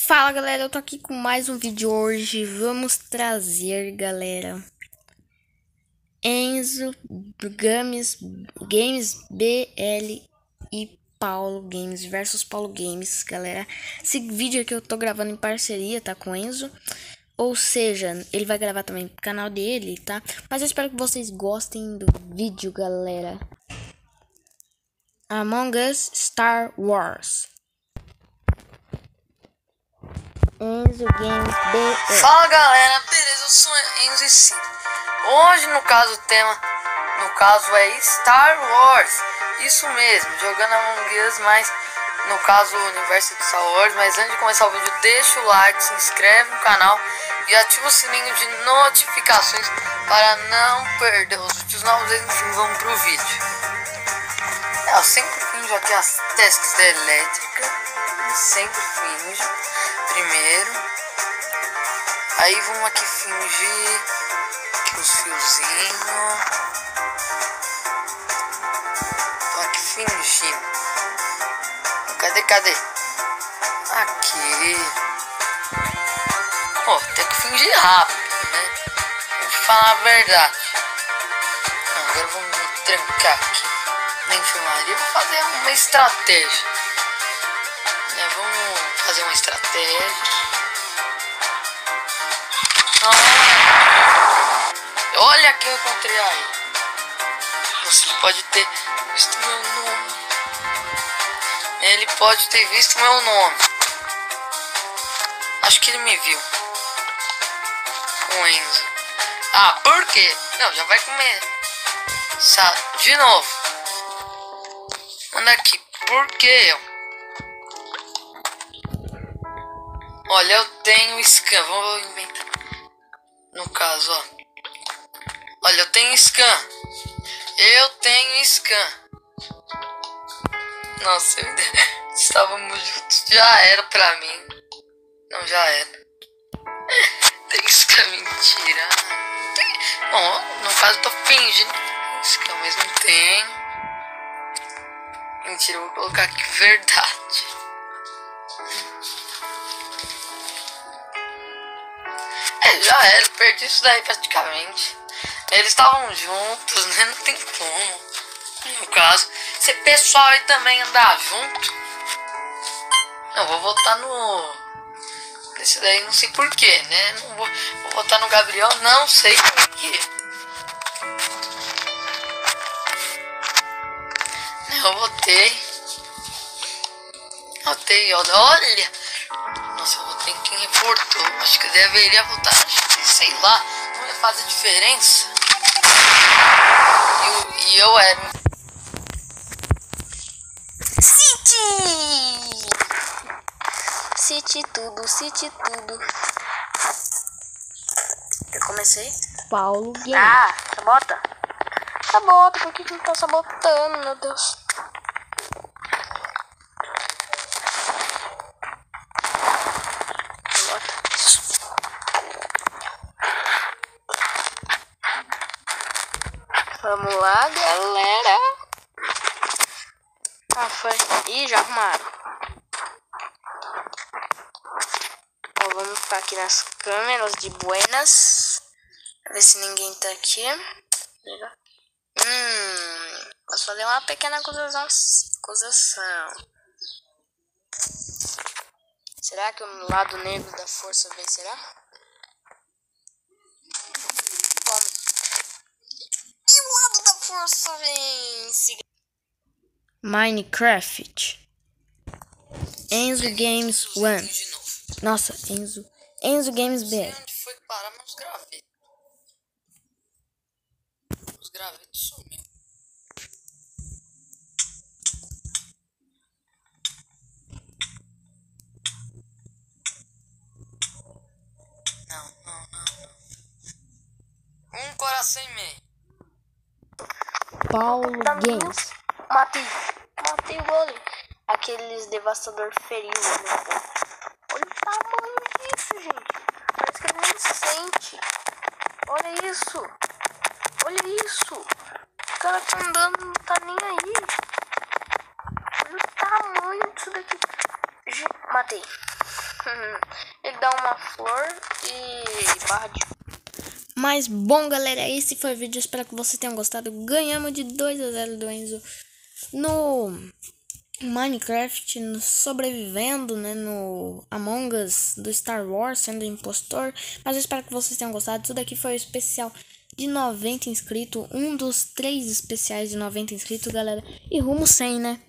Fala galera, eu tô aqui com mais um vídeo hoje. Vamos trazer, galera, Enzo Games BL e Paulo Games versus Paulo Games, galera. Esse vídeo aqui eu tô gravando em parceria, tá, com o Enzo. Ou seja, ele vai gravar também pro canal dele, tá? Mas eu espero que vocês gostem do vídeo, galera. Among Us Star Wars. Enzo Games BL. Fala galera, beleza? Eu sou Enzo e sim. Hoje no caso o tema, é Star Wars. Isso mesmo, jogando Among Us, mas no caso o universo de Star Wars. Mas antes de começar o vídeo, deixa o like, se inscreve no canal e ativa o sininho de notificações para não perder os vídeos novos. Enfim, vamos pro vídeo. Eu sempre finjo aqui as tasks elétricas. Sempre finjo. Primeiro, aí vamos aqui fingir que os fiozinhos. Tô aqui fingindo. Cadê? Aqui. Pô, tem que fingir rápido, né? Vou falar a verdade. Não, agora vamos me trancar aqui na enfermaria. Vou fazer uma estratégia. Vamos fazer uma estratégia. Olha quem eu encontrei aí. Você pode ter visto meu nome. Ele pode ter visto meu nome. Acho que ele me viu. O Enzo. Ah, por quê? Não, já vai comer. De novo. Manda aqui. Por que eu? Olha, eu tenho scan. Vou inventar. No caso, ó. Olha, eu tenho scan. Nossa, estávamos juntos. Já era pra mim. Não, já era. Tem scan, mentira. Bom, no caso eu tô fingindo scan, mas não tem. Mentira, eu vou colocar aqui verdade. Já era, perdi isso daí praticamente. Eles estavam juntos, né? Não tem como. No caso, se pessoal aí também andar junto. Não, vou votar no. Esse daí não sei porquê, né? Não vou votar no Gabriel, não sei porquê. Eu votei. Olha. Nossa, eu votei em quem reportou. Acho que eu deveria votar. Sei lá, não ia fazer diferença. E eu era. Cite tudo. Eu comecei. Paulo Games. Ah, sabota? Sabota, por que não tá sabotando, meu Deus? Vamos lá, galera. Ah, foi. Ih, já arrumaram. Bom, vamos ficar aqui nas câmeras de buenas. Pra ver se ninguém tá aqui. Posso fazer uma pequena acusação. Será que o lado negro da força vencerá? Força vence. Minecraft. Enzo Games 1. Nossa, Enzo Games BL. Onde foi parar meus gravetos? Os gravetos sumiu. Não. Um coração e meio. Paulo Games. Matei o goleiro. Aqueles devastador feriu, né? Olha o tamanho disso, gente. Parece que ele nem sente. Olha isso. O cara tá andando, não tá nem aí. Olha o tamanho disso daqui. Matei. Ele dá uma flor e barra de... Mas bom, galera, esse foi o vídeo. Espero que vocês tenham gostado. Ganhamos de 2-0 do Enzo no Minecraft, sobrevivendo, né, no Among Us do Star Wars, sendo impostor. Mas eu espero que vocês tenham gostado. Isso daqui foi o especial de 90 inscritos, um dos 3 especiais de 90 inscritos, galera. E rumo 100, né?